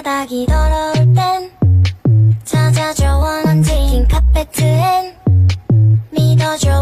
바닥이 더러울 땐 찾아줘 원한지 긴 카페트엔 믿어줘